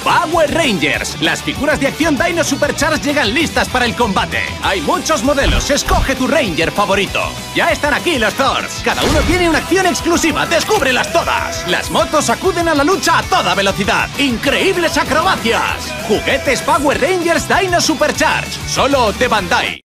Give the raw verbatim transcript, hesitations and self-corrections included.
Power Rangers. Las figuras de acción Dino Supercharge llegan listas para el combate. Hay muchos modelos, escoge tu Ranger favorito. Ya están aquí los Thors. Cada uno tiene una acción exclusiva, descúbrelas todas. Las motos acuden a la lucha a toda velocidad. ¡Increíbles acrobacias! Juguetes Power Rangers Dino Supercharge, solo de Bandai.